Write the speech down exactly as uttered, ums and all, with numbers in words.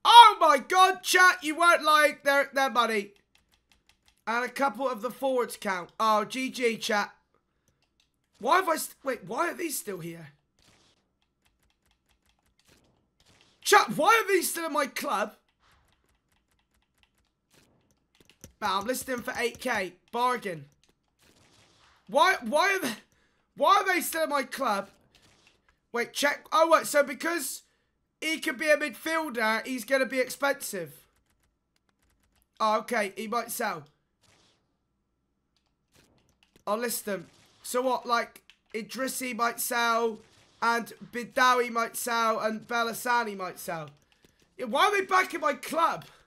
Oh my God, chat, you weren't lying. Their, their money. And a couple of the forwards count. Oh, G G, chat. Why have I... Wait, why are these still here? Chat, why are these still in my club? Nah, I'm listing for eight K. Bargain. Why, why are they... Why are they still in my club? Wait, check. Oh, wait, so because he could be a midfielder, he's going to be expensive. Oh, okay, he might sell. I'll list them. So what, like, Idrissi might sell, and Bidawi might sell, and Belisani might sell. Yeah, why are they back in my club?